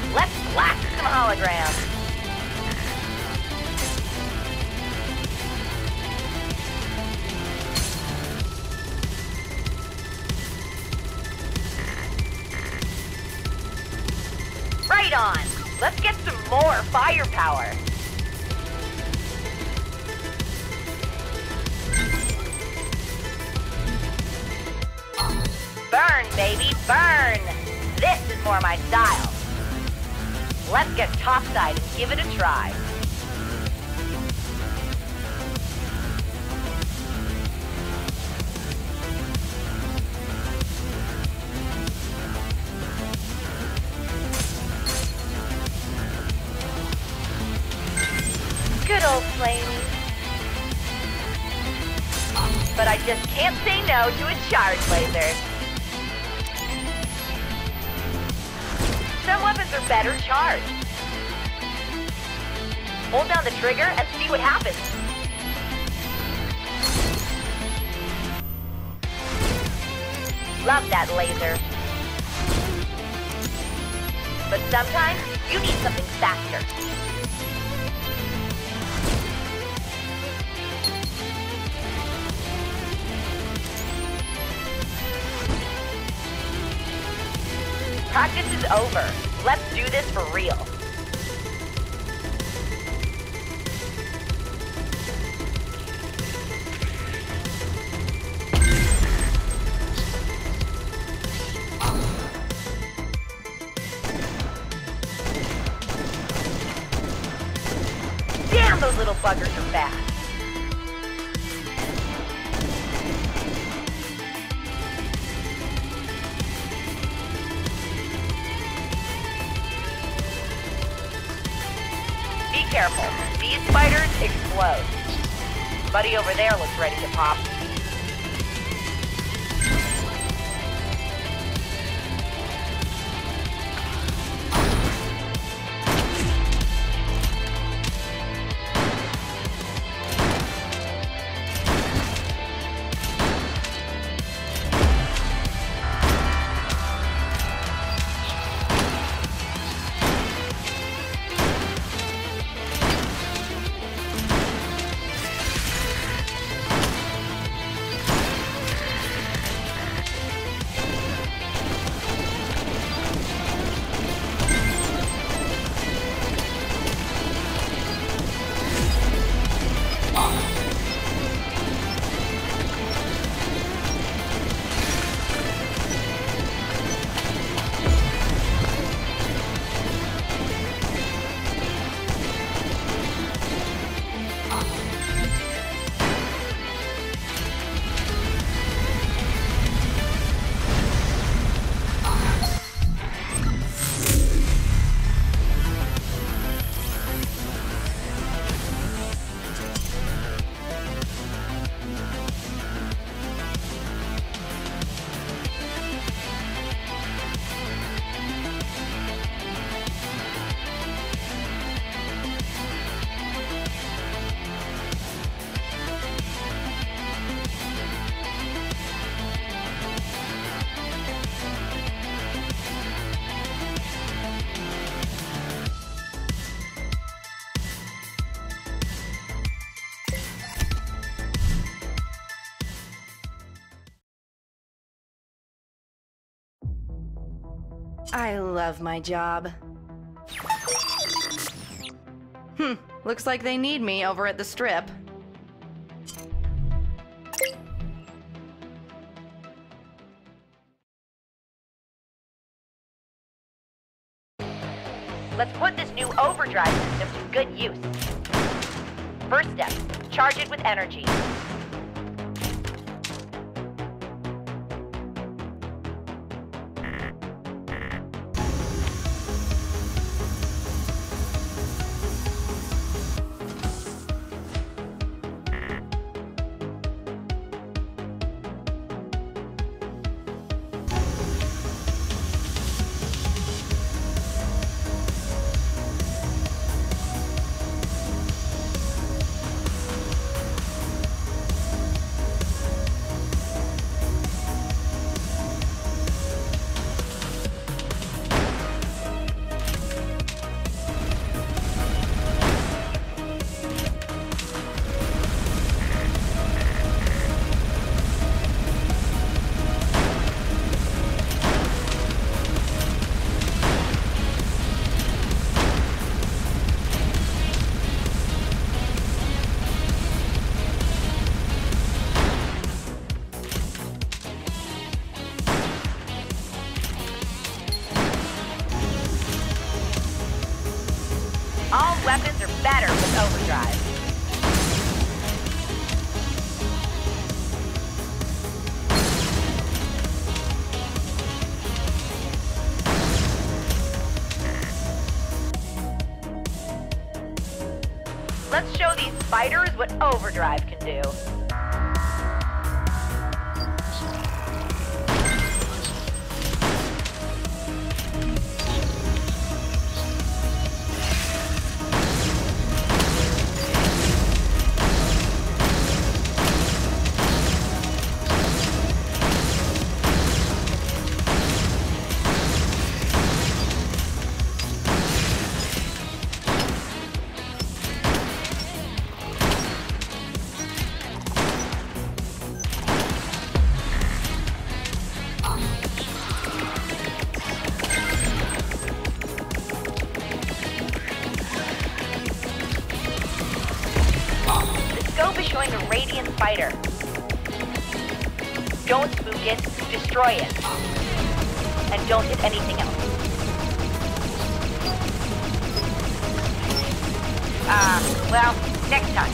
Let's blast some holograms. Right on. Let's get some more firepower. Burn, baby, burn! This is more my style. Let's get topside and give it a try. Good old Flamey. But I just can't say no to a charge laser. Some weapons are better charged. Hold down the trigger and see what happens. Love that laser. But sometimes you need something faster. Practice is over. Let's do this for real. Damn, those little buggers are fast. Careful. These spiders explode. Buddy over there looks ready to pop. I love my job. Looks like they need me over at the Strip. Let's put this new overdrive system to good use. First step, charge it with energy. These weapons are better with overdrive. Let's show these spiders what overdrive can do. Showing a radiant spider. Don't spook it, destroy it. And don't hit anything else. Well, next time.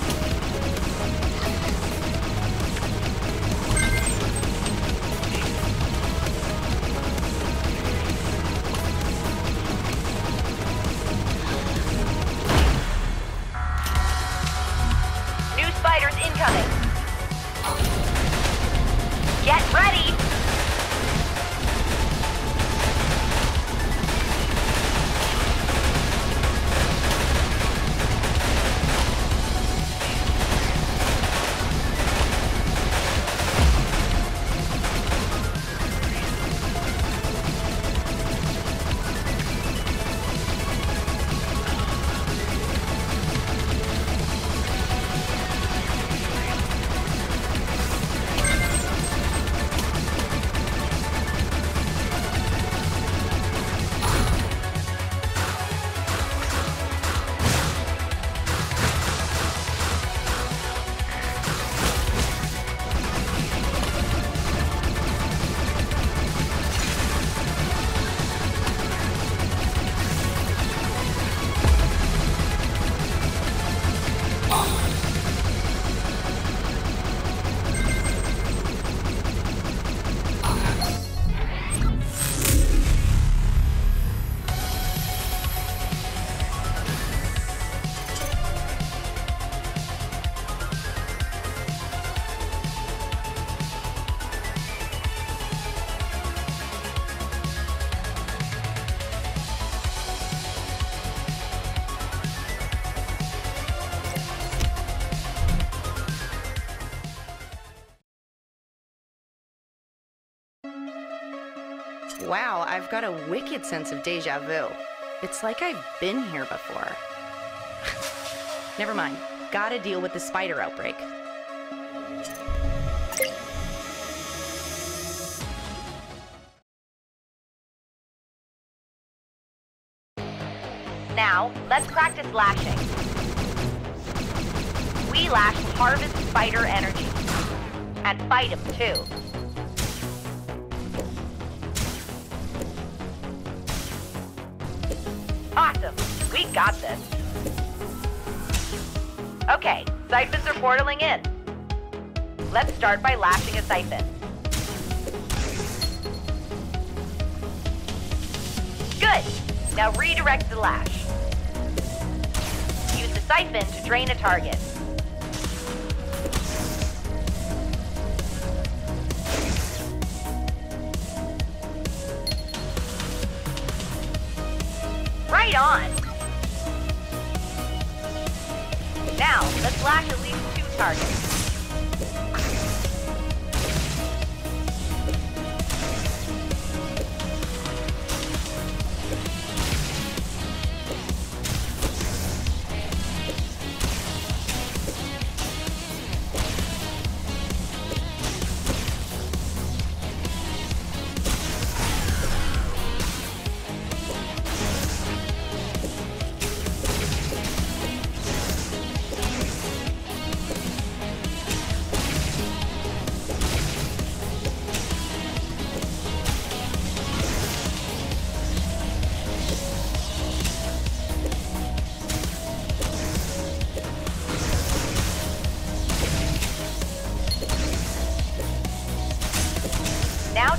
Spiders incoming. Get ready. Wow, I've got a wicked sense of deja vu. It's like I've been here before. Never mind. Gotta deal with the spider outbreak. Now, let's practice lashing. We lash to harvest spider energy. And fight them, too. Awesome! We got this. Okay, siphons are portaling in. Let's start by lashing a siphon. Good! Now redirect the lash. Use the siphon to drain a target. Right on! Now, let's lash at least 2 targets.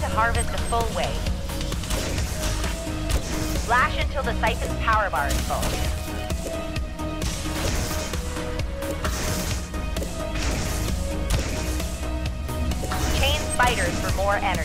harvest a full weight. Lash until the siphon's power bar is full. Chain spiders for more energy.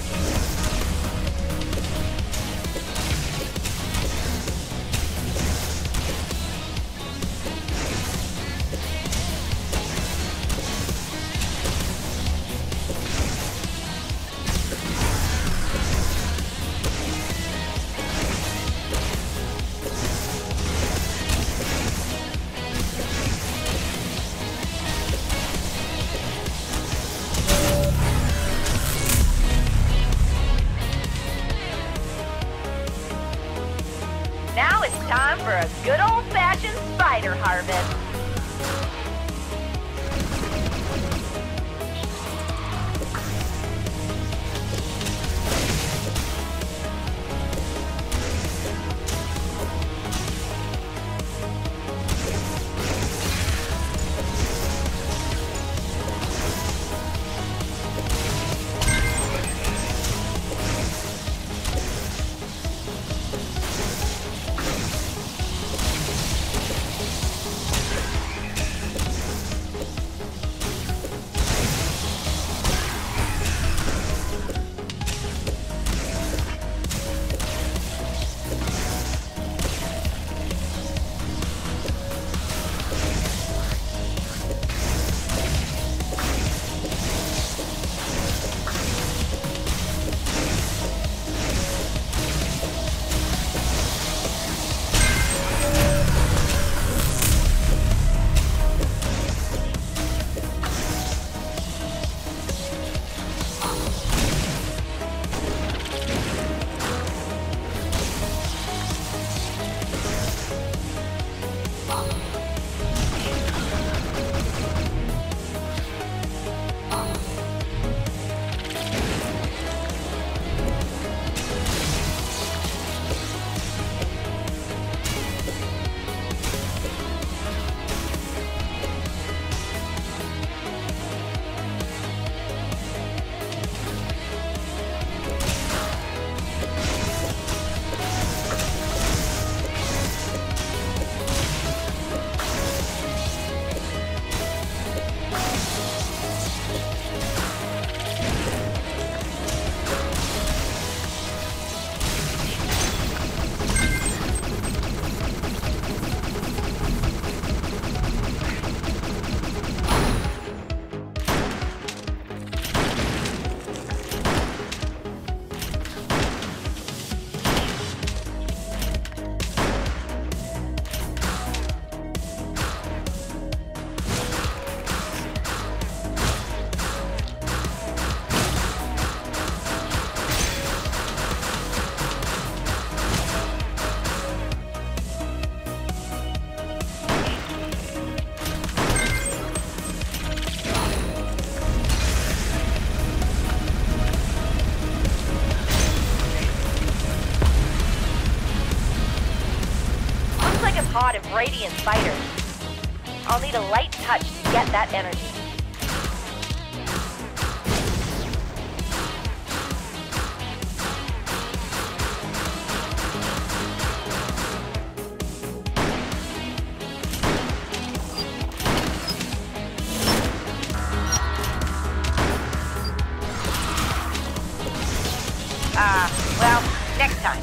Now it's time for a good old-fashioned spider harvest. Pod of radiant spiders. I'll need a light touch to get that energy. Well, next time.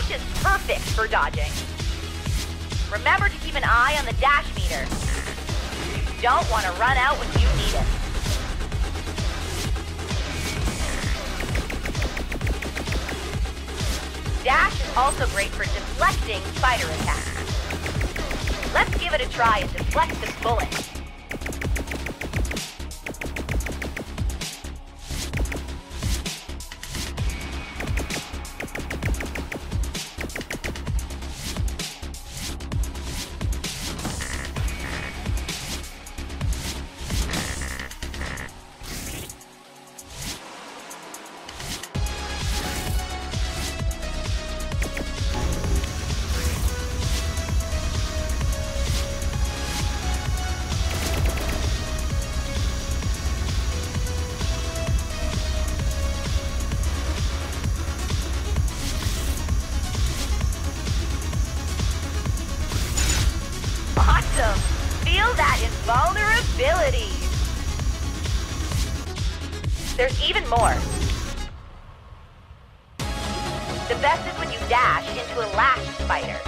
Dash is perfect for dodging. Remember to keep an eye on the dash meter. You don't want to run out when you need it. Dash is also great for deflecting spider attacks. Let's give it a try and deflect this bullet. Awesome! Feel that invulnerability! There's even more. The best is when you dash into a lashed spider.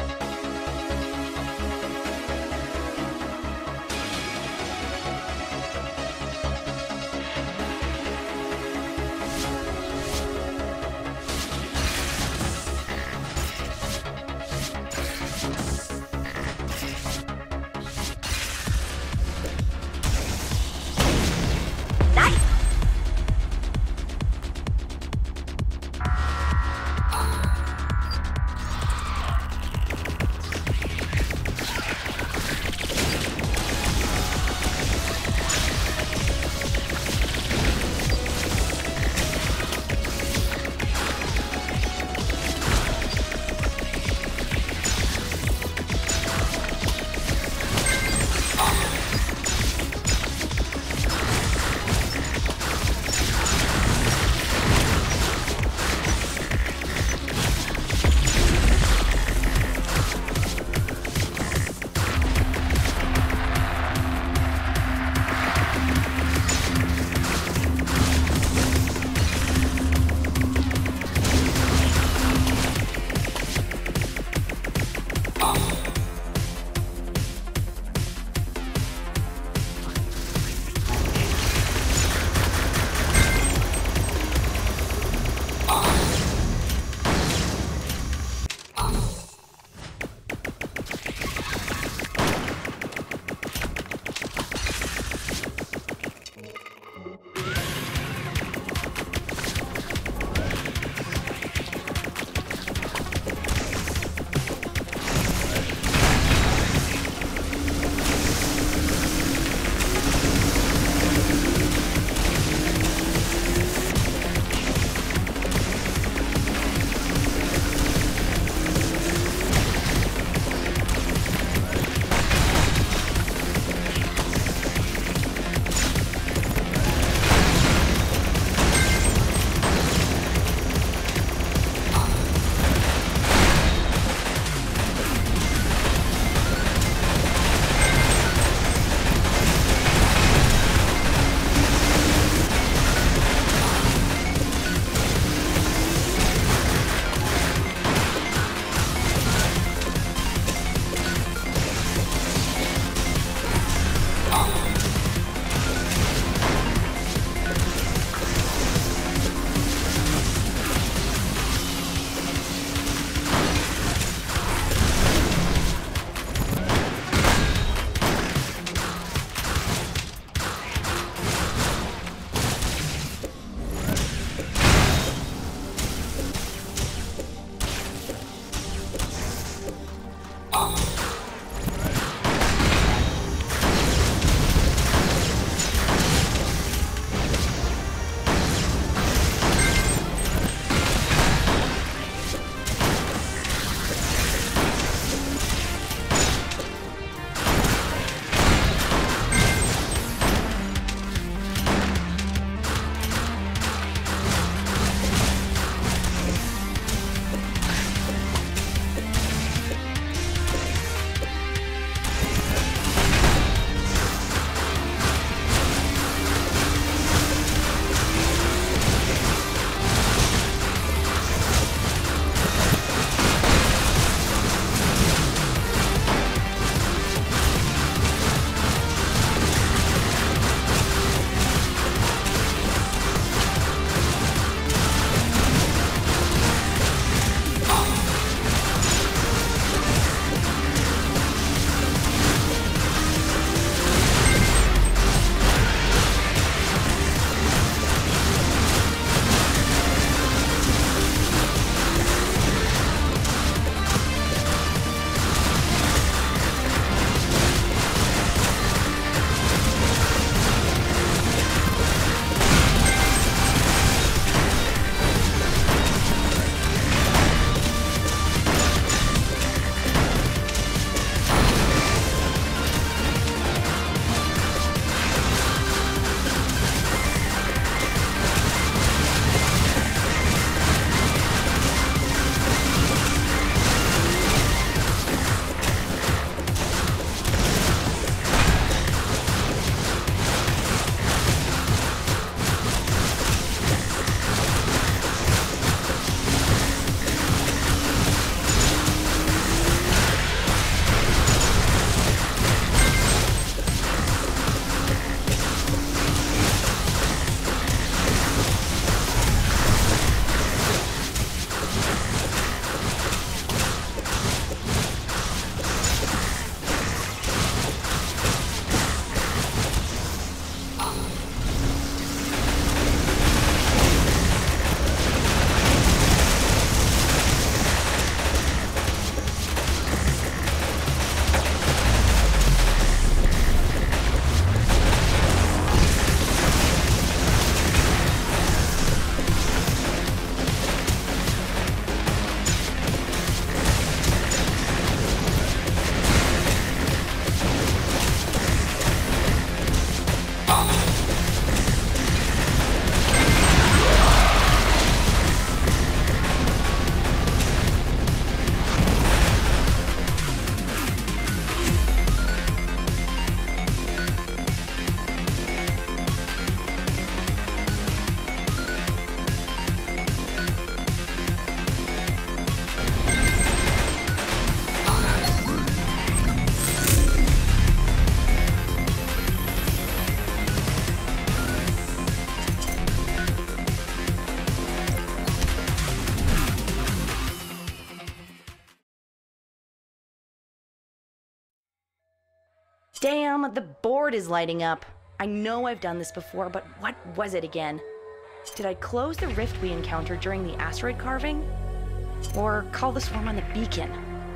Damn, the board is lighting up. I know I've done this before, but what was it again? Did I close the rift we encountered during the asteroid carving? Or call the swarm on the beacon?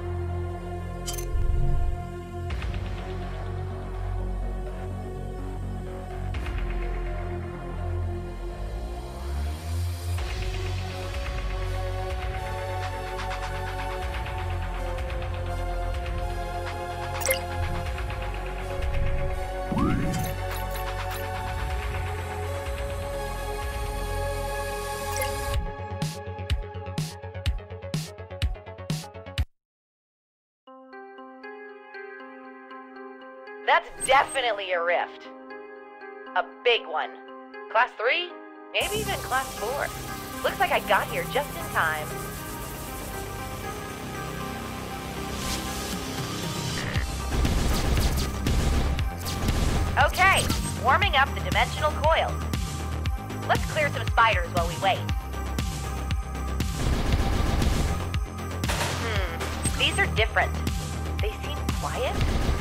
That's definitely a rift. A big one. Class 3? Maybe even Class 4. Looks like I got here just in time. Okay, warming up the dimensional coils. Let's clear some spiders while we wait. These are different. They seem quiet.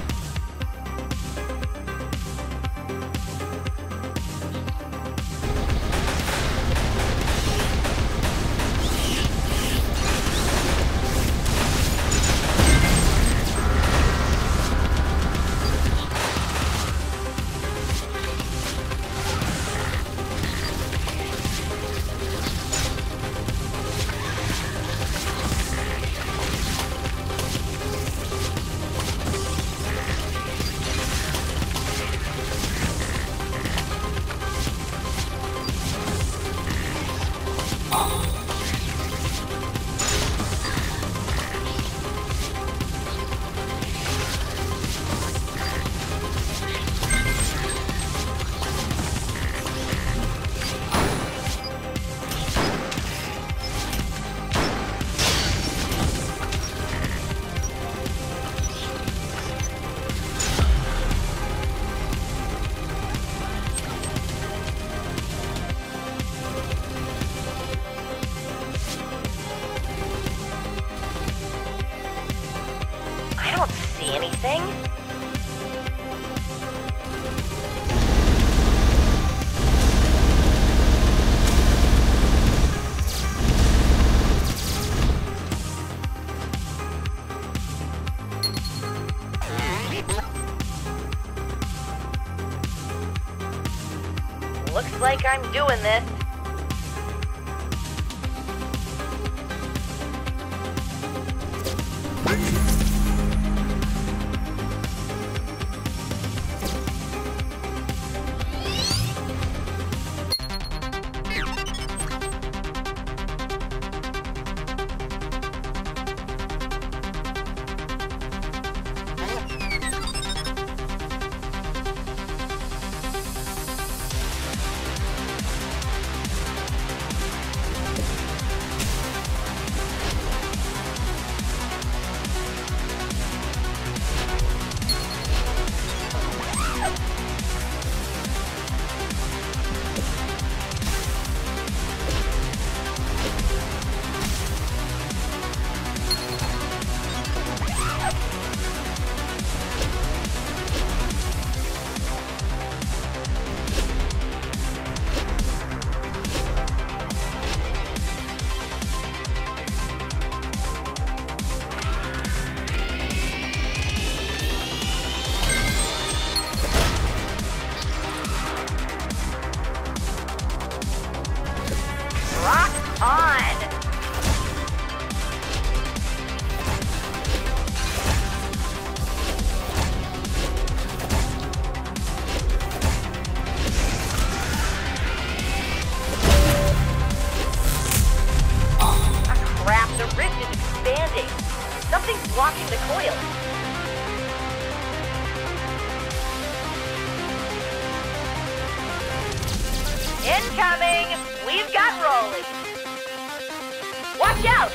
Anything? Looks like I'm doing this. Something's blocking the coil. Incoming! We've got rolling. Watch out!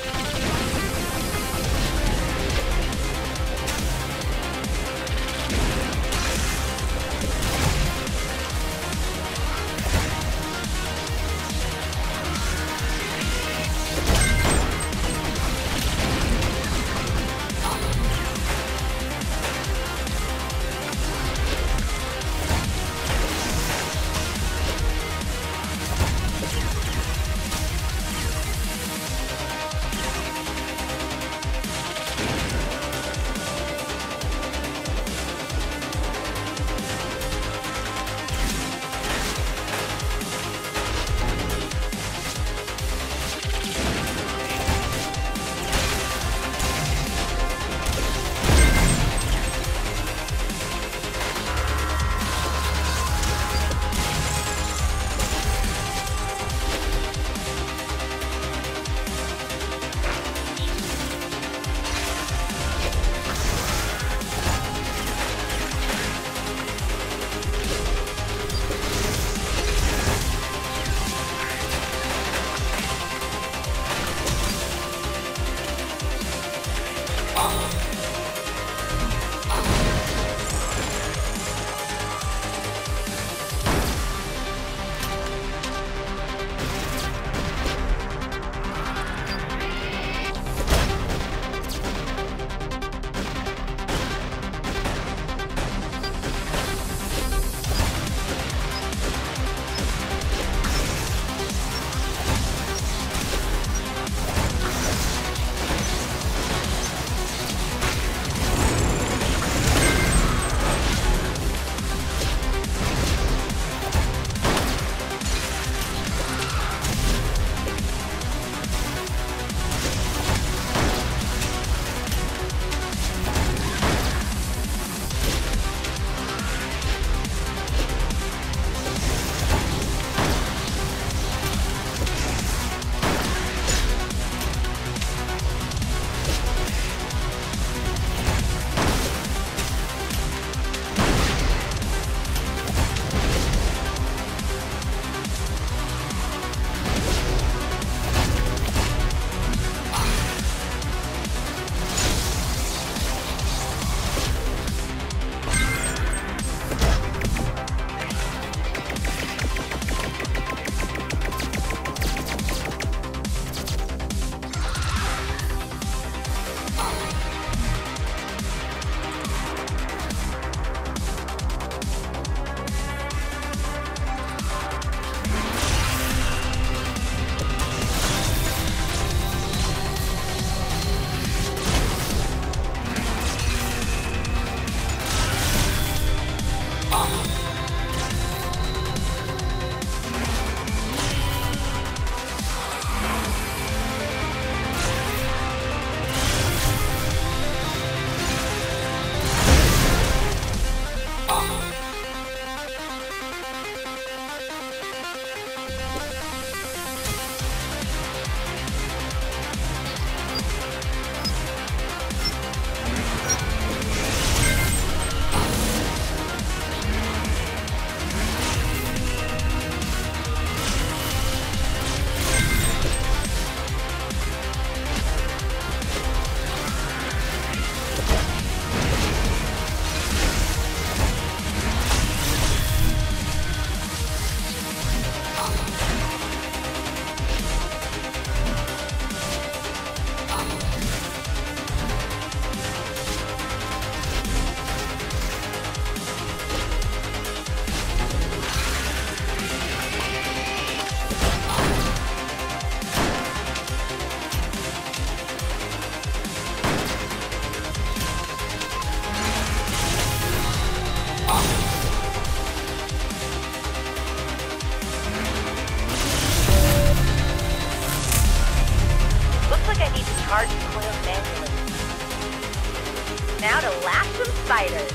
charged coils manually. Now to lash some spiders.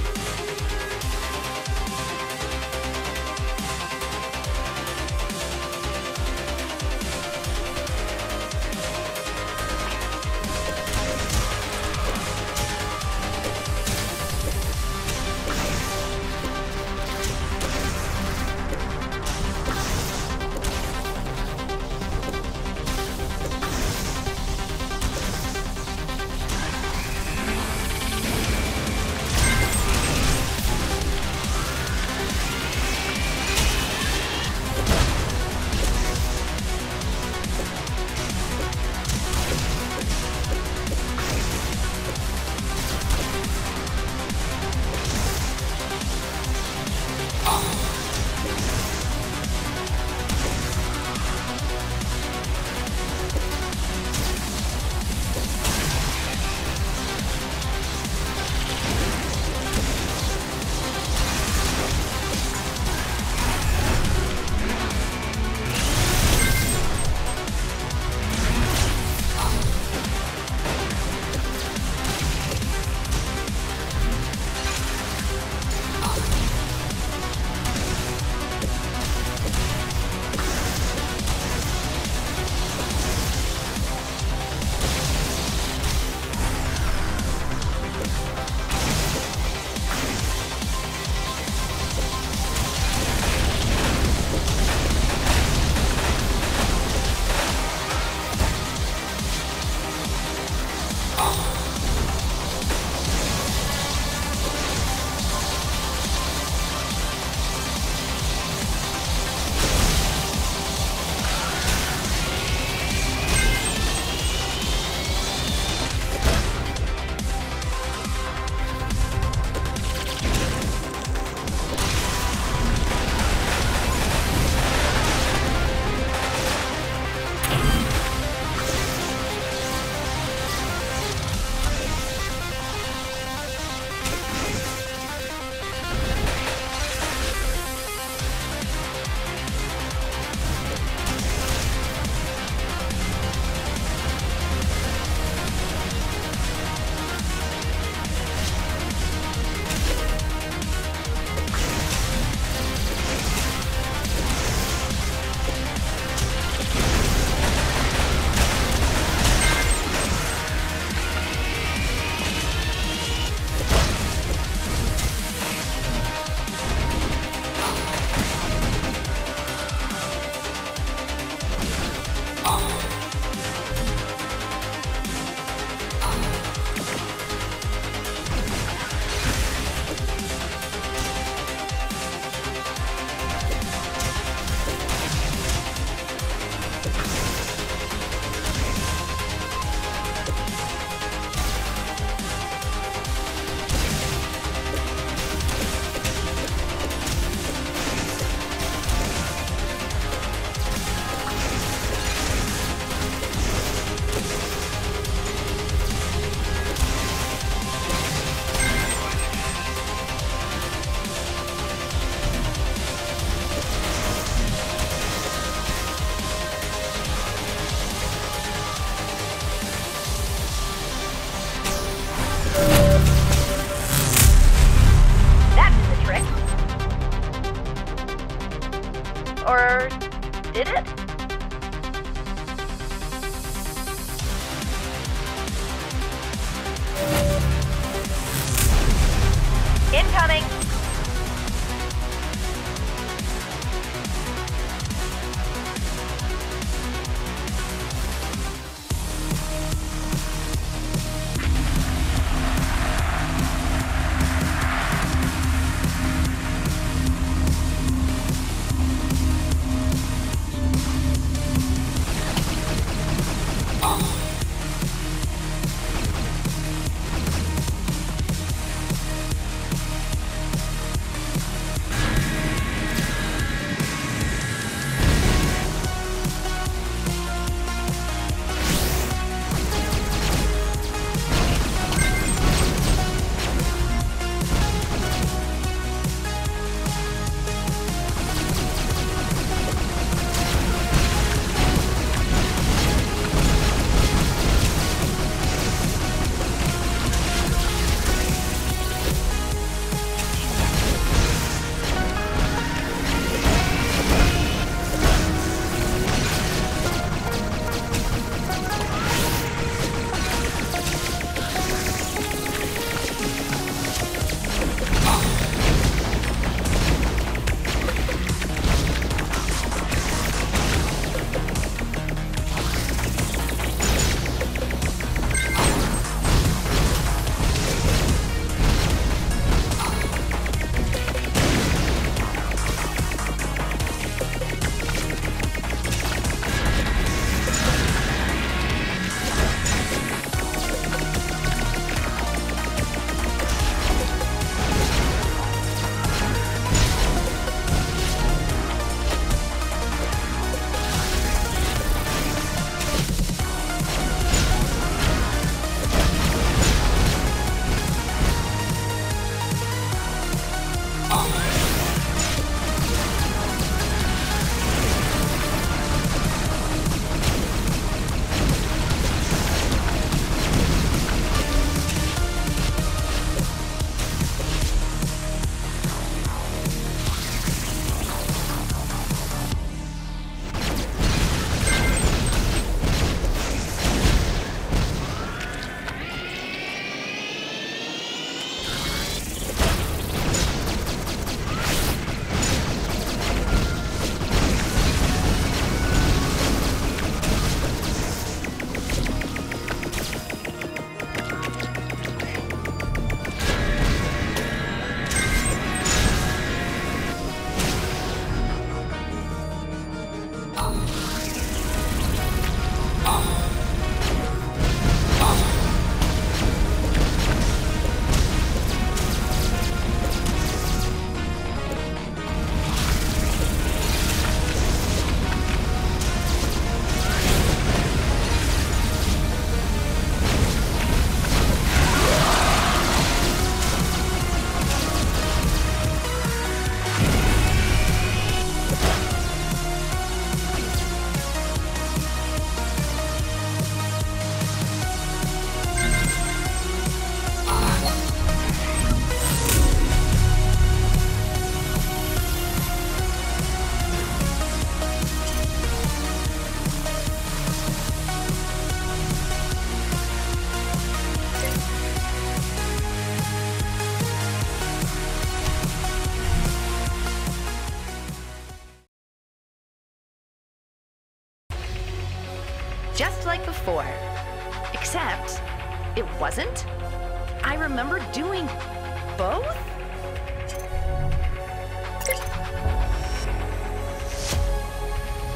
just like before. Except, it wasn't. I remember doing both?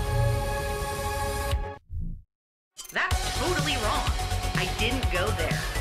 That's totally wrong. I didn't go there.